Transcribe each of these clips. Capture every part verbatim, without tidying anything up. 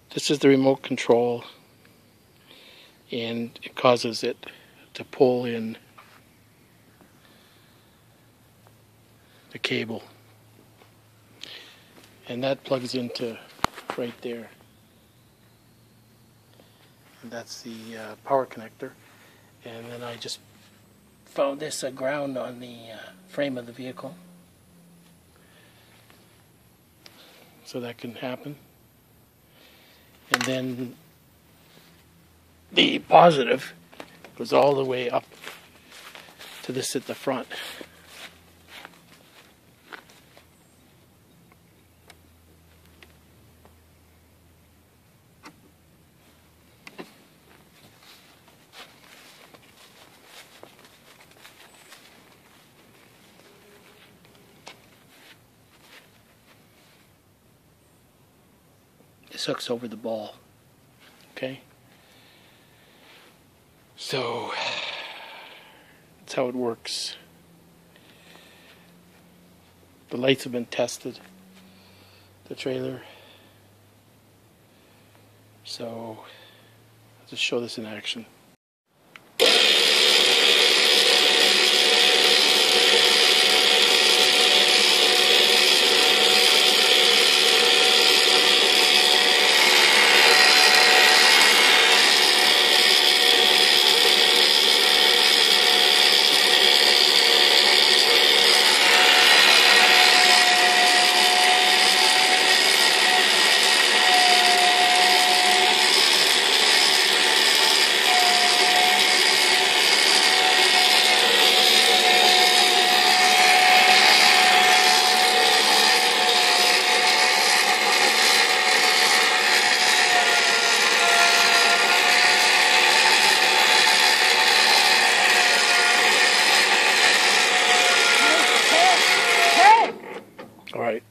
This is the remote control, and it causes it to pull in the cable, and that plugs into right there, and that's the uh, power connector. And then I just found this uh, ground on the uh, frame of the vehicle, so that can happen. And then the positive goes all the way up to this at the front. This hooks over the ball. Okay? So that's how it works. The lights have been tested, the trailer. So I'll just show this in action. All right.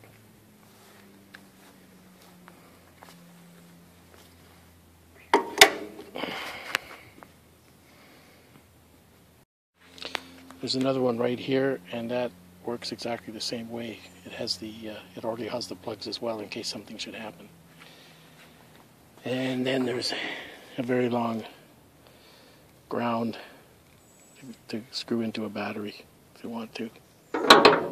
There's another one right here, and that works exactly the same way. It has the, uh, it already has the plugs as well in case something should happen. And then there's a very long ground to, to screw into a battery if you want to.